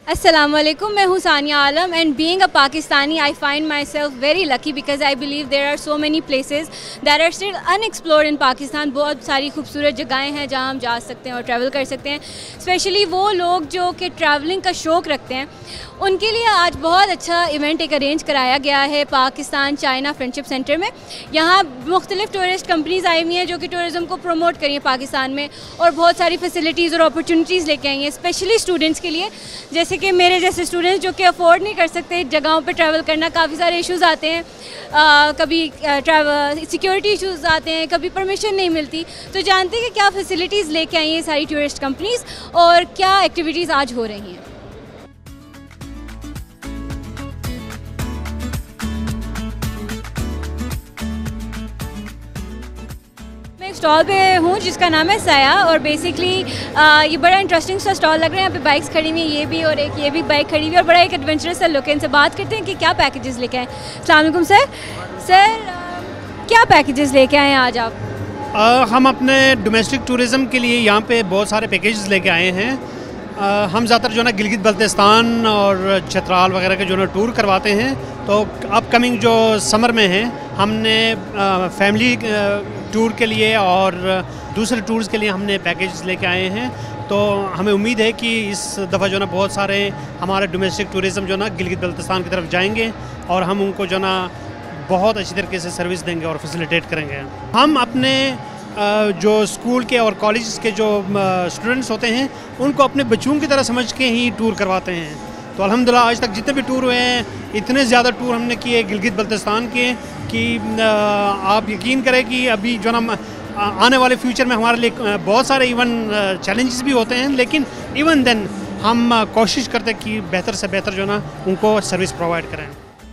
Assalamualaikum, मैं हूँ सानिया आलम and being a Pakistani I find myself very lucky because I believe there are so many places that are still unexplored in Pakistan। बहुत सारी खूबसूरत जगहें हैं जहाँ हम जा सकते हैं और ट्रैवल कर सकते हैं। स्पेशली वो लोग जो कि ट्रैवलिंग का शौक़ रखते हैं उनके लिए आज बहुत अच्छा इवेंट एक अरेंज कराया गया है पाकिस्तान चाइना फ्रेंडशिप सेंटर में। यहाँ मुख्तलिफ टूरिस्ट कंपनीज़ आई हुई हैं जो कि टूरिज़म को प्रमोट करी हैं पाकिस्तान में और बहुत सारी फैसिलिटीज़ और अपॉर्चुनिटीज़ लेके आई हैं स्पेशली स्टूडेंट्स के लिए। जैसे कि मेरे जैसे स्टूडेंट्स जो कि अफोर्ड नहीं कर सकते जगहों पे ट्रैवल करना, काफ़ी सारे इश्यूज़ आते हैं, कभी ट्रैवल सिक्योरिटी इश्यूज़ आते हैं, कभी परमिशन नहीं मिलती। तो जानते हैं कि क्या फैसिलिटीज़ लेके आई हैं सारी टूरिस्ट कंपनीज़ और क्या एक्टिविटीज़ आज हो रही हैं। स्टॉल पे हूँ जिसका नाम है साया और बेसिकली ये बड़ा इंटरेस्टिंग सा स्टॉल लग रहा है। यहाँ पे बाइक्स खड़ी हुई हैं, ये भी और एक ये भी बाइक खड़ी हुई है और बड़ा एक एडवेंचरस सा लुक है। इनसे बात करते हैं कि क्या पैकेजेस लेके आए। अस्सलाम वालेकुम सर। क्या पैकेजेस लेके आए हैं आज आप? हम अपने डोमेस्टिक टूरिज़म के लिए यहाँ पे बहुत सारे पैकेजेस लेके आए हैं। हम ज़्यादातर जो ना गिलगित बल्तिस्तान और चतराल वगैरह के जो ना टूर करवाते हैं। तो अपकमिंग जो समर में है हमने फैमिली टूर के लिए और दूसरे टूर्स के लिए हमने पैकेज लेके आए हैं। तो हमें उम्मीद है कि इस दफ़ा जो ना बहुत सारे हमारे डोमेस्टिक टूरिज़म जो ना गिलगित बल्तिस्तान की तरफ जाएंगे और हम उनको जो ना बहुत अच्छी तरीके से सर्विस देंगे और फैसिलिटेट करेंगे। हम अपने जो स्कूल के और कॉलेज के जो स्टूडेंट्स होते हैं उनको अपने बच्चों की तरह समझ के ही टूर करवाते हैं। तो अल्हम्दुलिल्लाह आज तक जितने भी टूर हुए हैं इतने ज़्यादा टूर हमने किए गिलगित बल्तिस्तान के कि आप यकीन करें कि अभी जो ना आने वाले फ्यूचर में हमारे लिए बहुत सारे इवन चैलेंजेस भी होते हैं, लेकिन इवन देन हम कोशिश करते हैं कि बेहतर से बेहतर जो ना उनको सर्विस प्रोवाइड करें।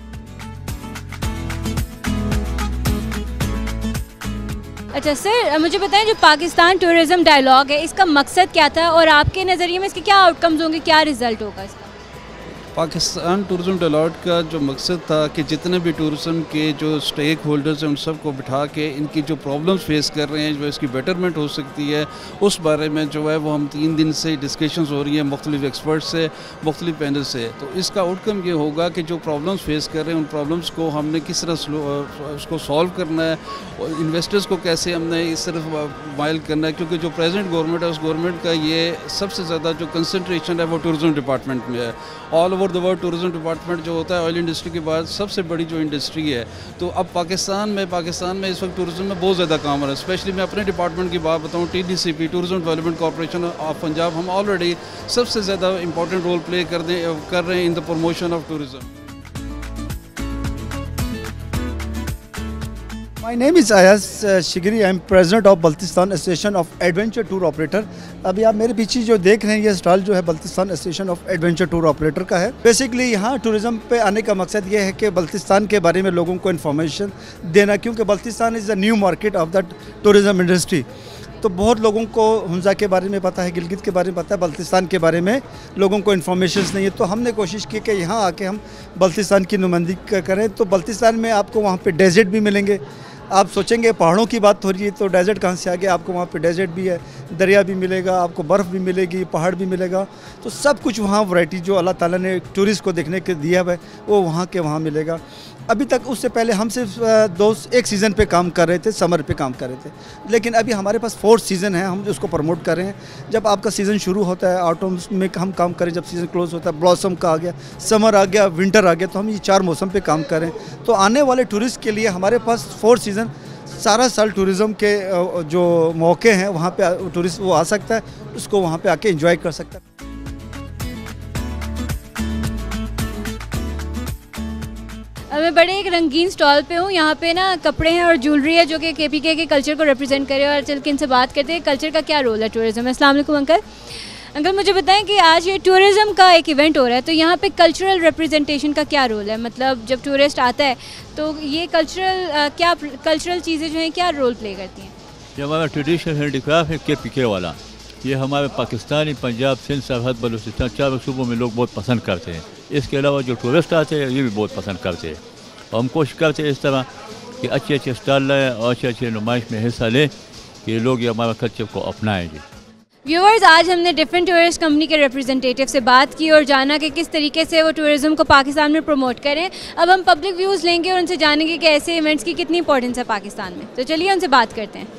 अच्छा सर, मुझे बताएं जो पाकिस्तान टूरिज़म डायलॉग है इसका मकसद क्या था और आपके नज़रिए में इसके क्या आउटकम्स होंगे, क्या रिज़ल्ट होगा इसका? पाकिस्तान टूरिज़म डायलॉग का जो मकसद था कि जितने भी टूरिज़म के जो स्टेक होल्डर्स हैं उन सबको बिठा के इनकी जो प्रॉब्लम्स फेस कर रहे हैं, जो इसकी बेटरमेंट हो सकती है, उस बारे में जो है वो हम 3 दिन से डिस्कशंस हो रही हैं मुख्तलिफ एक्सपर्ट्स से, मुख्तलिफ पैनल से। तो इसका आउटकम ये होगा कि जो प्रॉब्लम्स फेस कर रहे हैं उन प्रॉब्लम्स को हमने किस तरह उसको सॉल्व करना है और इन्वेस्टर्स को कैसे हमने इस तरफ माइल करना है, क्योंकि जो प्रेजेंट गवर्नमेंट है उस गवर्नमेंट का ये सबसे ज़्यादा जो कंसंट्रेशन है वो टूरिज़म डिपार्टमेंट में है। All over the world tourism department जो होता है ऑयल इंडस्ट्री के बाद सबसे बड़ी जो इंडस्ट्री है। तो अब पाकिस्तान में इस वक्त टूरिज़म में बहुत ज़्यादा काम हो रहा है। स्पेशली मैं अपने डिपार्टमेंट की बात बताऊँ, TDCP tourism development corporation of Punjab, हम ऑलरेडी सबसे ज़्यादा इंपॉर्टेंट रोल प्ले कर रहे हैं in the promotion of tourism. My name is Ayaz Shigri. I am president of Baltistan Association of Adventure Tour Operator। अभी आप मेरे पीछे जो देख रहे हैं ये स्टॉल जो है Baltistan association of adventure tour operator का है। बेसिकली यहाँ टूरिज़्म पे आने का मकसद ये है कि बल्तिस्तान के बारे में लोगों को इन्फॉर्मेशन देना, क्योंकि Baltistan is the new market of the tourism industry. तो बहुत लोगों को हुंजा के बारे में पता है, गिलगित के बारे में पता है, बल्तिस्तान के बारे में लोगों को इन्फॉर्मेशन नहीं है। तो हमने कोशिश की कि यहाँ आके हम बल्तिस्तान की नुमाइंदगी करें। तो बल्तिस्तान में आपको वहाँ पे डेजर्ट भी मिलेंगे। आप सोचेंगे पहाड़ों की बात हो रही है तो डेजर्ट कहाँ से आ गया, आपको वहाँ पे डेजर्ट भी है, दरिया भी मिलेगा, आपको बर्फ़ भी मिलेगी, पहाड़ भी मिलेगा। तो सब कुछ वहाँ वैरायटी जो अल्लाह ताला ने टूरिस्ट को देखने के दिया है वो वहाँ के वहाँ मिलेगा। अभी तक उससे पहले हम सिर्फ एक सीज़न पे काम कर रहे थे, समर पे काम कर रहे थे, लेकिन अभी हमारे पास 4th सीज़न है, हम उसको प्रमोट कर रहे हैं। जब आपका सीज़न शुरू होता है ऑटम में हम काम करें, जब सीज़न क्लोज होता है ब्लॉसम का आ गया, समर आ गया, विंटर आ गया, तो हम ये 4 मौसम पे काम करें। तो आने वाले टूरिस्ट के लिए हमारे पास 4th सीज़न सारा साल टूरिज़म के जो मौके हैं वहाँ पे टूरिस्ट वो आ सकता है, उसको वहाँ पे आके एंजॉय कर सकता है। मैं बड़े एक रंगीन स्टॉल पे हूँ। यहाँ पे ना कपड़े हैं और ज्वेलरी है जो कि KPK के कल्चर को रिप्रेजेंट करे और चल के इनसे बात करते हैं कल्चर का क्या रोल है टूरिज़म में। अस्सलाम वालेकुम अंकल, मुझे बताएं कि आज ये टूरिज़म का एक इवेंट हो रहा है तो यहाँ पे कल्चरल रिप्रेजेंटेशन का क्या रोल है? मतलब जब टूरिस्ट आता है तो ये कल्चरल चीज़ें जो हैं क्या रोल प्ले करती हैं? ये हमारा ट्रेडिशनल हैंडीक्राफ्ट है KPK वाला। ये हमारे पाकिस्तानी, पंजाब, सिंध, सरहद, बलूचिस्तान 4 सूबों में लोग बहुत पसंद करते हैं। इसके अलावा जो टूरिस्ट आते हैं ये भी बहुत पसंद करते हैं और हम कोशिश करते हैं इस तरह कि अच्छे अच्छे स्टॉल लाएँ और अच्छे अच्छे नुमाइश में हिस्सा लें कि लोग ये हमारा कल्चर को अपनाएँ। जी व्यूअर्स, आज हमने डिफरेंट टूरिस्ट कंपनी के रिप्रेजेंटेटिव से बात की और जाना कि किस तरीके से वो टूरिज़्म को पाकिस्तान में प्रमोट करें। अब हम पब्लिक व्यूज़ लेंगे और उनसे जानेंगे कि ऐसे इवेंट्स की कितनी इंपॉर्टेंस है पाकिस्तान में। तो चलिए उनसे बात करते हैं।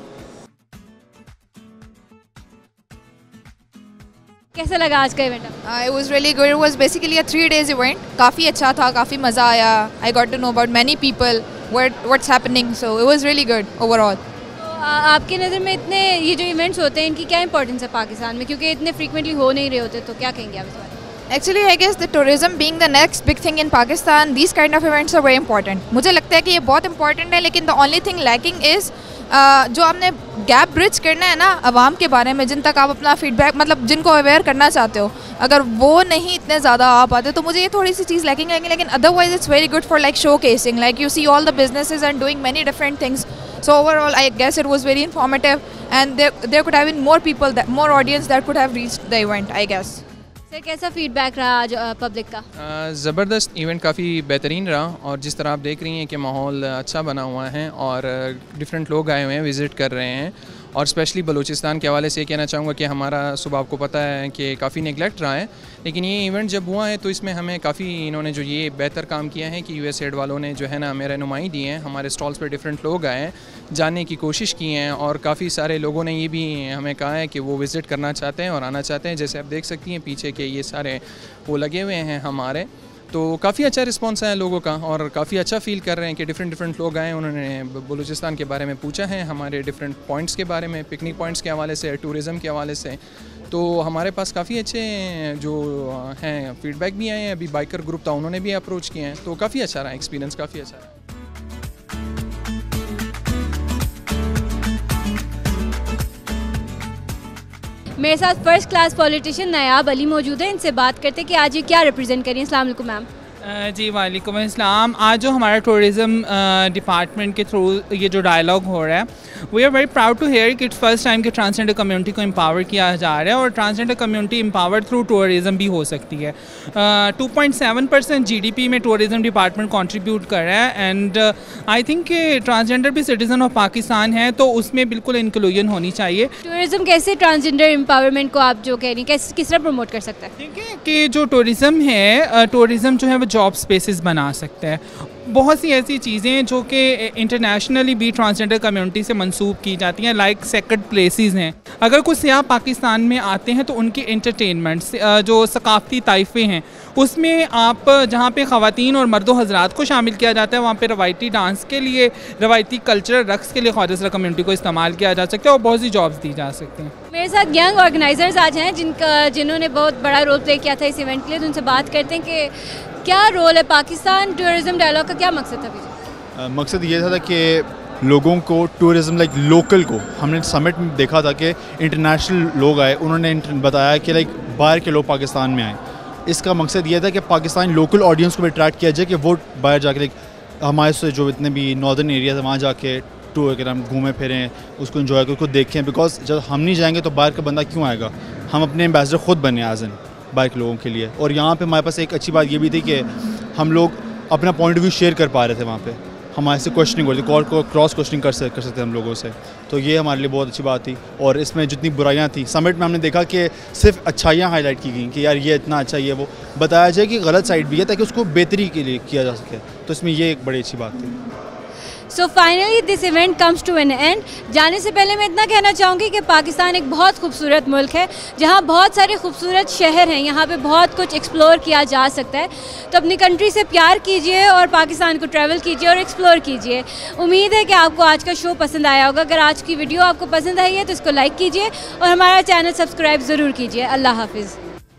कैसा लगा आज का event? It was really good. It was basically a 3 days event. काफ़ी अच्छा था, काफ़ी मज़ा आया. I got to know about many people, what's happening. So it was really good overall. आपकी नज़र में इतने ये जो इवेंट्स होते हैं इनकी क्या इंपॉर्टेंस है पाकिस्तान में, क्योंकि इतने फ्रीक्वेंटली हो नहीं रहे होते, तो क्या कहेंगे आप इस बारे में? Actually, I guess the tourism being the next big thing in Pakistan, these kind of events are very important. मुझे लगता है कि ये बहुत important है, लेकिन the only thing lacking is जो आपने गैप ब्रिज करना है ना आवाम के बारे में, जिन तक आप अपना फीडबैक मतलब जिनको अवेयर करना चाहते हो, अगर वो नहीं इतने ज़्यादा आ पाते तो मुझे ये थोड़ी सी चीज़ लैकिंग लगेगी. लेकिन otherwise it's very good for like showcasing, like you see all the businesses and doing many different things. So overall, I guess it was very informative, and there could have been more people, more audience that could have reached the event, I guess. Sir, कैसा feedback रहा आज public का? ज़बरदस्त event, काफ़ी बेहतरीन रहा. और जिस तरह आप देख रही हैं कि माहौल अच्छा बना हुआ है और डिफरेंट लोग आए हुए हैं, विज़िट कर रहे हैं. और स्पेशली बलूचिस्तान के हवाले से ये कहना चाहूँगा कि हमारा सुबह आपको पता है कि काफ़ी नेगलेक्ट रहा है, लेकिन ये इवेंट जब हुआ है तो इसमें हमें काफ़ी इन्होंने जो ये बेहतर काम किया है कि USAID वालों ने जो है ना हमें रहनुमाई दी है. हमारे स्टॉल्स पर डिफरेंट लोग आए हैं, जानने की कोशिश की हैं, और काफ़ी सारे लोगों ने ये भी हमें कहा है कि वो विज़िट करना चाहते हैं और आना चाहते हैं. जैसे आप देख सकती हैं पीछे के ये सारे वो लगे हुए हैं हमारे, तो काफ़ी अच्छा रिस्पांस है लोगों का और काफ़ी अच्छा फ़ील कर रहे हैं कि डिफरेंट लोग आए, उन्होंने बलूचिस्तान के बारे में पूछा है, हमारे डिफरेंट पॉइंट्स के बारे में, पिकनिक पॉइंट्स के हवाले से, टूरिज़म के हवाले से. तो हमारे पास काफ़ी अच्छे जो हैं फीडबैक भी आए हैं. अभी बाइकर ग्रुप था, उन्होंने भी अप्रोच किए हैं, तो काफ़ी अच्छा रहा एक्सपीरियंस, काफ़ी अच्छा रहा. मेरे साथ first class politician Nayab Ali मौजूद है. इनसे बात करते हैं कि आज ये क्या रिप्रेजेंट करिए. अस्सलाम वालेकुम मैम. जी वालेकुम अस्सलाम. आज जो हमारा टूरिज़म डिपार्टमेंट के थ्रू ये जो डायलॉग हो रहा है, we are very proud to hear कि इट्स फर्स्ट टाइम कि ट्रांसजेंडर कम्युनिटी को एम्पावर किया जा रहा है और transgender community empower through tourism भी हो सकती है. 2.7% GDP में टूरिज़म डिपार्टमेंट कंट्रीब्यूट कर रहा है. एंड आई थिंक कि ट्रांसजेंडर भी सिटीज़न ऑफ पाकिस्तान है, तो उसमें बिल्कुल इंक्लूजन होनी चाहिए. टूरिज़म कैसे ट्रांसजेंडर एम्पावरमेंट को आप जो कह रही हैं किस तरह प्रमोट कर सकता है? ठीक है कि जो टूरिज़म है, टूरिज़म जो है वो जॉब स्पेसेस बना सकते हैं. बहुत सी ऐसी चीज़ें जो कि इंटरनेशनली भी ट्रांसजेंडर कम्युनिटी से मंसूब की जाती हैं, लाइक सेक्रेड प्लेसेस हैं. अगर कुछ सियाह पाकिस्तान में आते हैं तो उनके इंटरटेनमेंट जो सकाफ़ती ताइफ़े हैं उसमें आप जहाँ पे ख़वातीन और मर्दों हज़रात को शामिल किया जाता है, वहाँ पे रवायती डांस के लिए, रवायती कल्चरल रक्स के लिए ख्वाजा कम्युनिटी को इस्तेमाल किया जा सकता है और बहुत सी जॉब्स दी जा सकती हैं. मेरे साथ यंग ऑर्गेनाइजर्स आज हैं जिन्होंने बहुत बड़ा रोल प्ले किया था इस इवेंट के लिए. तो उनसे बात करते हैं कि क्या रोल है पाकिस्तान टूरिज़म डायलॉग का, क्या मकसद था? मकसद ये था कि लोगों को टूरिज़म लाइक लोकल को, हमने समिट में देखा था कि इंटरनेशनल लोग आए, उन्होंने बताया कि लाइक बाहर के लोग पाकिस्तान में आए. इसका मकसद ये था कि पाकिस्तानी लोकल ऑडियंस को भी अट्रैक्ट किया जाए कि वो बाहर जाके लाइक हमारे से जो इतने भी नॉर्दर्न एरिया है वहाँ जाके टूर कर हम घूमें फिरें, उसको इन्जॉय करें, उसको देखें. बिकॉज जब हम नहीं जाएंगे तो बाहर का बंदा क्यों आएगा? हम अपने एम्बेसडर ख़ुद बने एज एन बाहर के लोगों के लिए. और यहाँ पे हमारे पास एक अच्छी बात ये भी थी कि हम लोग अपना पॉइंट ऑफ व्यू शेयर कर पा रहे थे. वहाँ पे हमारे से क्वेश्चनिंग हो रही थी, क्रॉस क्वेश्चनिंग कर सकते हम लोगों से. तो ये हमारे लिए बहुत अच्छी बात थी. और इसमें जितनी बुराइयाँ थी समिट में हमने देखा कि सिर्फ अच्छाइयाँ हाईलाइट की गई कि यार ये इतना अच्छा, ये वो बताया जाए कि गलत साइड भी है ताकि उसको बेहतरी के लिए किया जा सके. तो इसमें ये एक बड़ी अच्छी बात थी. So finally this event comes to an end. जाने से पहले मैं इतना कहना चाहूँगी कि पाकिस्तान एक बहुत खूबसूरत मुल्क है जहाँ बहुत सारे खूबसूरत शहर हैं, यहाँ पे बहुत कुछ एक्सप्लोर किया जा सकता है. तो अपनी कंट्री से प्यार कीजिए और पाकिस्तान को ट्रैवल कीजिए और एक्सप्लोर कीजिए. उम्मीद है कि आपको आज का शो पसंद आया होगा. अगर आज की वीडियो आपको पसंद आई है तो इसको लाइक कीजिए और हमारा चैनल सब्सक्राइब ज़रूर कीजिए. अल्लाह हाफिज़.